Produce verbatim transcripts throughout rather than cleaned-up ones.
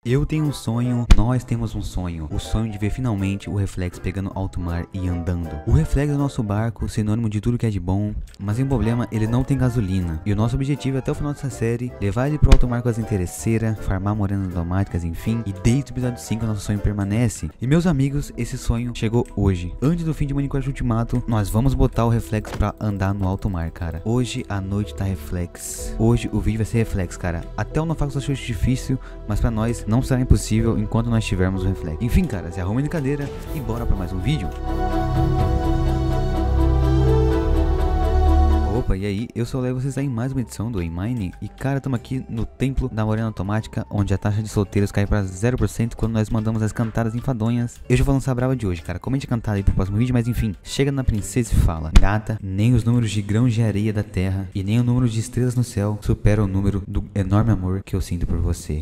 Eu tenho um sonho, nós temos um sonho. O sonho de ver finalmente o Reflex pegando alto mar e andando. O Reflex é o nosso barco, sinônimo de tudo que é de bom. Mas em problema, ele não tem gasolina. E o nosso objetivo é até o final dessa série, levar ele pro alto mar com as interesseiras, farmar morenas automáticas, enfim. E desde o episódio cinco, nosso sonho permanece. E meus amigos, esse sonho chegou hoje. Antes do fim de Minecraft Ultimato, nós vamos botar o Reflex pra andar no alto mar, cara. Hoje a noite tá Reflex. Hoje o vídeo vai ser Reflex, cara. Até o Nofax achou difícil, mas pra nós não será impossível enquanto nós tivermos o Reflex. Enfim, cara, se arruma de cadeira e bora pra mais um vídeo. Opa, e aí, eu sou o Léo e vocês estão em mais uma edição do Mine. E cara, estamos aqui no templo da morena automática, onde a taxa de solteiros cai para zero por cento quando nós mandamos as cantadas enfadonhas. Eu já vou lançar a brava de hoje, cara. Comente a cantada aí pro próximo vídeo, mas enfim, chega na princesa e fala: gata, nem os números de grãos de areia da terra e nem o número de estrelas no céu superam o número do enorme amor que eu sinto por você.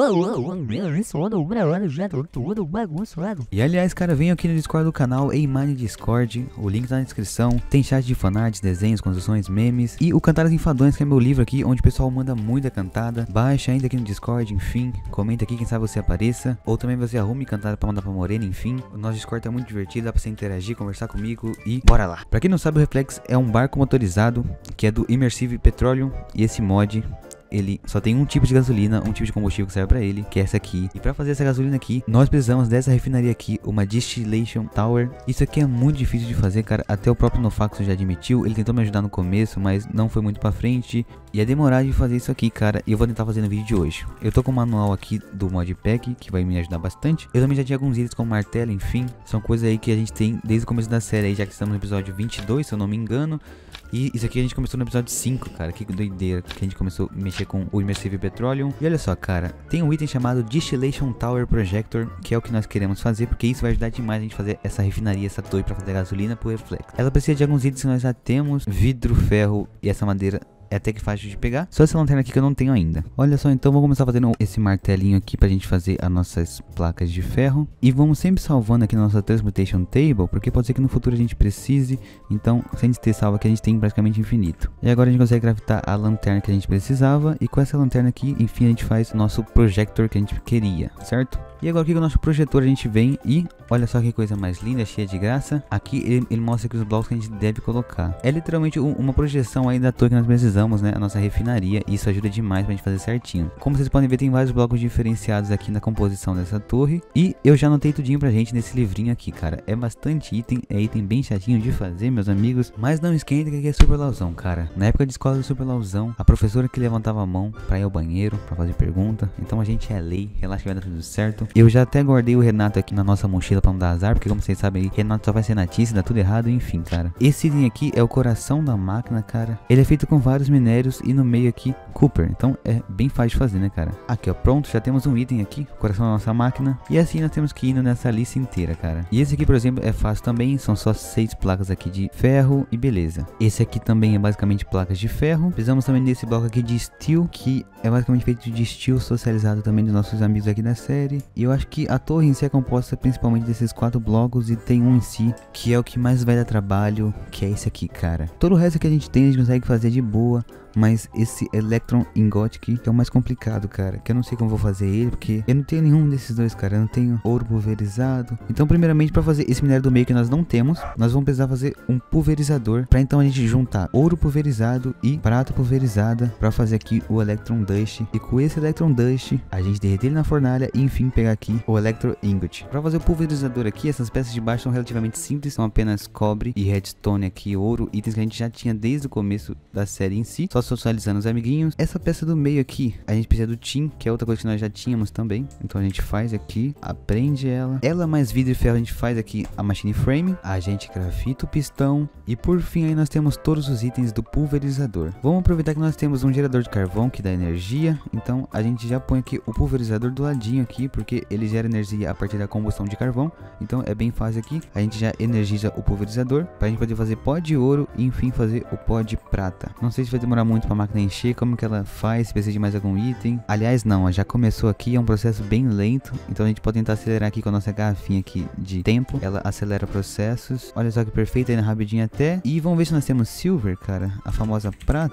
E aliás, cara, venham aqui no Discord do canal Mine Discord, o link tá na descrição. Tem chat de fanarts, desenhos, construções, memes e o Cantadas Enfadonhas, que é meu livro aqui, onde o pessoal manda muita cantada. Baixa ainda aqui no Discord, enfim, comenta aqui, quem sabe você apareça, ou também você arrume cantada pra mandar pra morena, enfim. O nosso Discord tá muito divertido, dá pra você interagir, conversar comigo e bora lá. Pra quem não sabe, o Reflex é um barco motorizado que é do Immersive Petroleum, e esse mod ele só tem um tipo de gasolina, um tipo de combustível que serve pra ele, que é essa aqui. E pra fazer essa gasolina aqui, nós precisamos dessa refinaria aqui, uma Distillation Tower. Isso aqui é muito difícil de fazer, cara. Até o próprio Nofax já admitiu. Ele tentou me ajudar no começo, mas não foi muito pra frente. E é demorado de fazer isso aqui, cara. E eu vou tentar fazer no vídeo de hoje. Eu tô com o manual aqui do modpack, que vai me ajudar bastante. Eu também já tinha alguns itens como martelo, enfim. São coisas aí que a gente tem desde o começo da série aí, já que estamos no episódio vinte e dois, se eu não me engano. E isso aqui a gente começou no episódio cinco, cara. Que doideira, que a gente começou a mexer com o Immersive Petroleum. E olha só, cara, tem um item chamado Distillation Tower Projector, que é o que nós queremos fazer, porque isso vai ajudar demais a gente fazer essa refinaria, essa torre pra fazer gasolina pro Reflex. Ela precisa de alguns itens que nós já temos: vidro, ferro e essa madeira. É até que fácil de pegar. Só essa lanterna aqui que eu não tenho ainda. Olha só, então vou começar fazendo esse martelinho aqui pra gente fazer as nossas placas de ferro. E vamos sempre salvando aqui na nossa Transmutation Table, porque pode ser que no futuro a gente precise. Então, se a gente ter salvo aqui, a gente tem praticamente infinito. E agora a gente consegue craftar a lanterna que a gente precisava. E com essa lanterna aqui, enfim, a gente faz o nosso projector que a gente queria, certo? E agora aqui com o nosso projetor a gente vem e olha só que coisa mais linda, cheia de graça. Aqui ele, ele mostra aqui os blocos que a gente deve colocar. É literalmente um, uma projeção aí da torre que nós precisamos, né? A nossa refinaria. E isso ajuda demais pra gente fazer certinho. Como vocês podem ver, tem vários blocos diferenciados aqui na composição dessa torre. E eu já anotei tudinho pra gente nesse livrinho aqui, cara. É bastante item, é item bem chatinho de fazer, meus amigos. Mas não esquenta que aqui é super lauzão, cara. Na época de escola do super lauzão, a professora que levantava a mão pra ir ao banheiro, pra fazer pergunta. Então a gente é lei, relaxa que vai dar tudo certo. Eu já até guardei o Renato aqui na nossa mochila pra não dar azar, porque como vocês sabem aí, Renato só vai ser natice, dá tudo errado, enfim, cara. Esse item aqui é o coração da máquina, cara. Ele é feito com vários minérios e no meio aqui, Cooper. Então é bem fácil de fazer, né, cara? Aqui, ó, pronto, já temos um item aqui, o coração da nossa máquina. E assim nós temos que ir indo nessa lista inteira, cara. E esse aqui, por exemplo, é fácil também, são só seis placas aqui de ferro e beleza. Esse aqui também é basicamente placas de ferro. Precisamos também desse bloco aqui de steel, que é basicamente feito de steel socializado também dos nossos amigos aqui da série. E eu acho que a torre em si é composta principalmente desses quatro blocos, e tem um em si que é o que mais vai dar trabalho, que é esse aqui, cara. Todo o resto que a gente tem a gente consegue fazer de boa, mas esse Electron Ingot aqui que é o mais complicado, cara, que eu não sei como vou fazer ele, porque eu não tenho nenhum desses dois, cara. Eu não tenho ouro pulverizado. Então primeiramente, para fazer esse minério do meio que nós não temos, nós vamos precisar fazer um pulverizador, para então a gente juntar ouro pulverizado e prata pulverizada para fazer aqui o Electron Dust. E com esse Electron Dust a gente derreter ele na fornalha e enfim pegar aqui o Electro Ingot. Para fazer o pulverizador aqui, essas peças de baixo são relativamente simples, são apenas cobre e redstone aqui, ouro, itens que a gente já tinha desde o começo da série em si, só socializando os amiguinhos. Essa peça do meio aqui, a gente precisa do tin, que é outra coisa que nós já tínhamos também. Então a gente faz aqui, aprende ela. Ela mais vidro e ferro, a gente faz aqui a machine frame. A gente grafita o pistão. E por fim aí nós temos todos os itens do pulverizador. Vamos aproveitar que nós temos um gerador de carvão que dá energia. Então a gente já põe aqui o pulverizador do ladinho aqui, porque ele gera energia a partir da combustão de carvão. Então é bem fácil aqui. A gente já energiza o pulverizador para a gente poder fazer pó de ouro e enfim fazer o pó de prata. Não sei se vai demorar muito para a máquina encher, como que ela faz, se precisa de mais algum item. Aliás não, já começou aqui, é um processo bem lento, então a gente pode tentar acelerar aqui com a nossa garrafinha aqui de tempo. Ela acelera processos. Olha só que perfeito, aí na rapidinho até. E vamos ver se nós temos silver, cara, a famosa prata.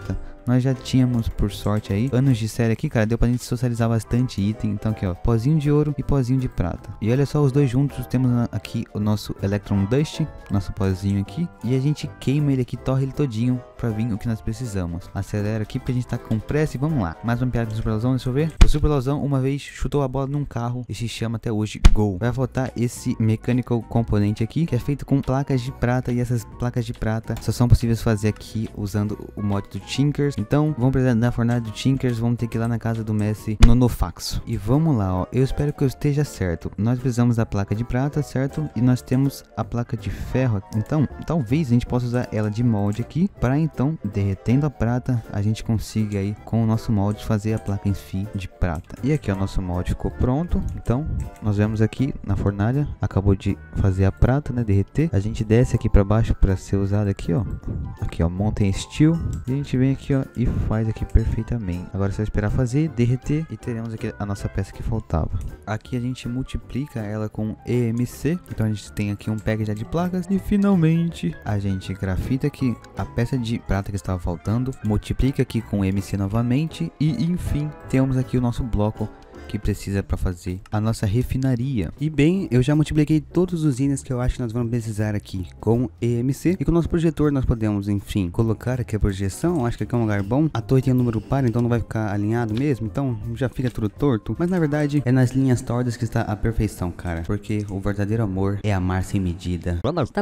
nós já tínhamos, por sorte aí, anos de série aqui, cara, deu pra gente socializar bastante item. Então aqui, ó, pozinho de ouro e pozinho de prata. E olha só, os dois juntos, temos aqui o nosso Electrum Dust, nosso pozinho aqui, e a gente queima ele aqui, torre ele todinho pra vir o que nós precisamos. Acelera aqui porque a gente tá com pressa e vamos lá. Mais uma piada com o Super Lauzão, deixa eu ver. O Super Lauzão uma vez chutou a bola num carro e se chama até hoje Gol. Vai faltar esse Mechanical Component aqui, que é feito com placas de prata, e essas placas de prata só são possíveis fazer aqui usando o mod do Tinkers. Então vamos precisar da fornalha do Tinkers, vamos ter que ir lá na casa do Messi Nonofaxo. E vamos lá, ó, eu espero que eu esteja certo. Nós precisamos da placa de prata, certo? E nós temos a placa de ferro. Então talvez a gente possa usar ela de molde aqui, para então, derretendo a prata, a gente consiga aí com o nosso molde fazer a placa em si de prata. E aqui ó, o nosso molde ficou pronto. Então nós vemos aqui na fornalha, acabou de fazer a prata, né, derreter. A gente desce aqui para baixo para ser usado aqui, ó. Aqui ó, Mountain Steel. E a gente vem aqui ó e faz aqui perfeitamente. Agora é só esperar fazer, derreter e teremos aqui a nossa peça que faltava. Aqui a gente multiplica ela com E M C. Então a gente tem aqui um pack já de placas e finalmente a gente grafita aqui a peça de prata que estava faltando, multiplica aqui com M C novamente e enfim temos aqui o nosso bloco que precisa para fazer a nossa refinaria. E bem, eu já multipliquei todos os itens que eu acho que nós vamos precisar aqui com E M C, e com o nosso projetor nós podemos, enfim, colocar aqui a projeção. Acho que aqui é um lugar bom. A torre tem um número par, então não vai ficar alinhado mesmo, então já fica tudo torto. Mas na verdade é nas linhas tortas que está a perfeição, cara, porque o verdadeiro amor é amar sem medida.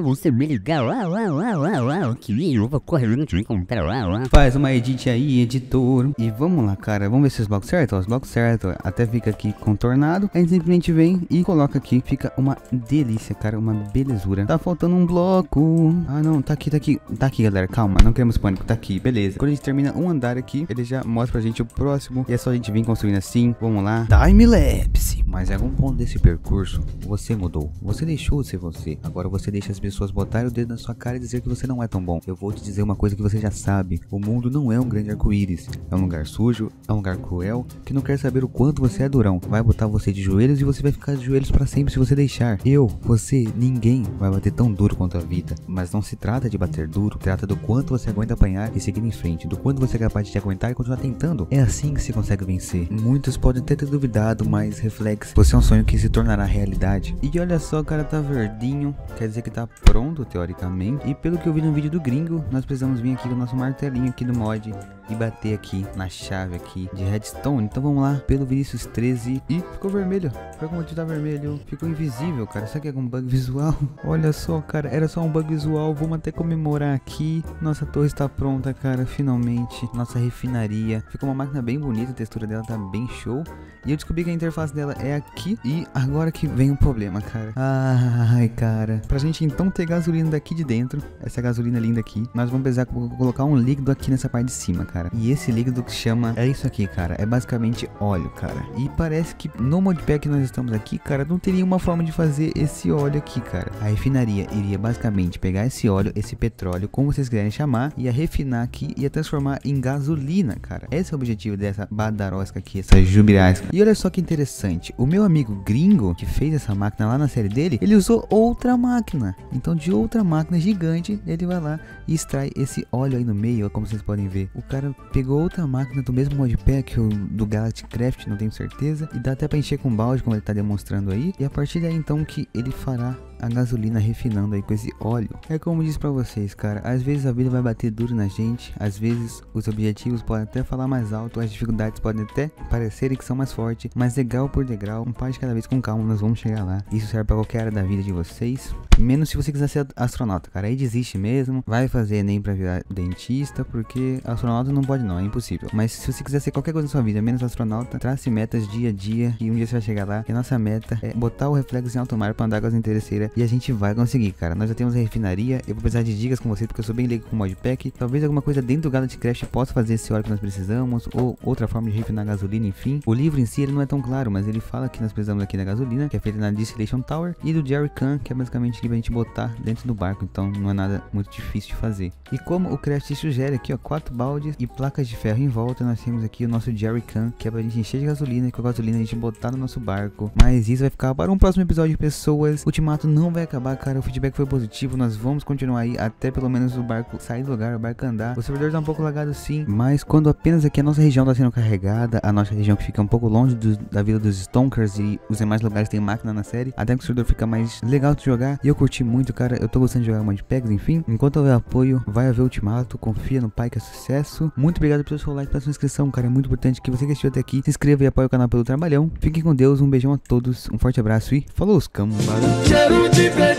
Faz uma edit aí, editor. E vamos lá, cara, vamos ver se os blocos certos, os blocos certos, até fica aqui contornado, a gente simplesmente vem e coloca aqui, fica uma delícia, cara, uma belezura. Tá faltando um bloco. Ah não, tá aqui, tá aqui, tá aqui galera, calma, não queremos pânico, tá aqui, beleza. Quando a gente termina um andar aqui, ele já mostra pra gente o próximo, e é só a gente vir construindo assim. Vamos lá, time-lapse. Mas em algum ponto desse percurso, você mudou, você deixou de ser você. Agora você deixa as pessoas botarem o dedo na sua cara e dizer que você não é tão bom. Eu vou te dizer uma coisa que você já sabe: o mundo não é um grande arco-íris, é um lugar sujo, é um lugar cruel, que não quer saber o quanto você é durão. Vai botar você de joelhos e você vai ficar de joelhos para sempre se você deixar. Eu, você, ninguém vai bater tão duro quanto a vida. Mas não se trata de bater duro, trata do quanto você aguenta apanhar e seguir em frente, do quanto você é capaz de te aguentar e continuar tentando. É assim que se consegue vencer. Muitos podem até ter duvidado, mas reflex, você é um sonho que se tornará realidade. E olha só, o cara tá verdinho, quer dizer que tá pronto teoricamente. E pelo que eu vi no vídeo do gringo, nós precisamos vir aqui com o nosso martelinho aqui do mod e bater aqui na chave aqui de redstone. Então vamos lá, pelo Vinícius treze. E ficou vermelho. Por algum motivo tá vermelho. Ficou invisível, cara. Será que é algum bug visual? Olha só, cara, era só um bug visual. Vamos até comemorar aqui. Nossa torre está pronta, cara, finalmente. Nossa refinaria. Ficou uma máquina bem bonita, a textura dela tá bem show. E eu descobri que a interface dela é aqui. E agora que vem o problema, cara. Ai, cara. Pra gente então ter gasolina daqui de dentro, essa gasolina linda aqui, nós vamos precisar colocar um líquido aqui nessa parte de cima, cara. E esse líquido que chama, é isso aqui, cara. É basicamente óleo, cara. E parece que no modpack que nós estamos aqui, cara, não teria uma forma de fazer esse óleo aqui, cara. A refinaria iria basicamente pegar esse óleo, esse petróleo, como vocês quiserem chamar, ia refinar aqui e ia transformar em gasolina, cara. Esse é o objetivo dessa badarosca aqui, essa jubilasca. E olha só que interessante, o meu amigo gringo que fez essa máquina lá na série dele, ele usou outra máquina. Então de outra máquina gigante, ele vai lá e extrai esse óleo aí no meio, como vocês podem ver. O cara pegou outra máquina do mesmo modpack, o do Galacticraft, não tenho certeza, e dá até pra encher com balde, como ele tá demonstrando aí. E a partir daí então que ele fará a gasolina refinando aí com esse óleo. É como eu disse pra vocês, cara, às vezes a vida vai bater duro na gente, às vezes os objetivos podem até falar mais alto, as dificuldades podem até parecerem que são mais fortes, mas degrau por degrau, um passo de cada vez, com calma, nós vamos chegar lá. Isso serve pra qualquer área da vida de vocês, menos se você quiser ser astronauta, cara, aí desiste mesmo, vai fazer Enem pra virar dentista, porque astronauta não pode não, é impossível. Mas se você quiser ser qualquer coisa na sua vida, menos astronauta, trace metas dia a dia, e um dia você vai chegar lá, e a nossa meta é botar o reflexo em alto mar pra andar com as interesseiras. E a gente vai conseguir, cara. Nós já temos a refinaria. Eu vou precisar de dicas com vocês, porque eu sou bem leigo com o modpack. Talvez alguma coisa dentro do Galacticraft possa fazer esse óleo que nós precisamos, ou outra forma de refinar gasolina, enfim. O livro em si ele não é tão claro, mas ele fala que nós precisamos aqui da gasolina, que é feita na Distillation Tower, e do Jerrycan, que é basicamente aqui pra gente botar dentro do barco. Então não é nada muito difícil de fazer. E como o Craft sugere aqui, ó, quatro baldes e placas de ferro em volta, nós temos aqui o nosso Jerrycan, que é pra gente encher de gasolina, e com a gasolina a gente botar no nosso barco. Mas isso vai ficar para um próximo episódio, pessoas. Ultimato não não vai acabar, cara. O feedback foi positivo, nós vamos continuar aí até pelo menos o barco sair do lugar, o barco andar. O servidor tá um pouco lagado sim, mas quando apenas aqui a nossa região tá sendo carregada, a nossa região que fica um pouco longe do, da vida dos Stonkers e os demais lugares tem máquina na série, até que o servidor fica mais legal de jogar. E eu curti muito, cara. Eu tô gostando de jogar modpacks, enfim. Enquanto houver apoio, vai haver ultimato. Confia no pai que é sucesso. Muito obrigado pelo seu like, pela sua inscrição, cara. É muito importante que você que assistiu até aqui se inscreva e apoie o canal pelo trabalhão. Fiquem com Deus, um beijão a todos, um forte abraço e falou, cambada.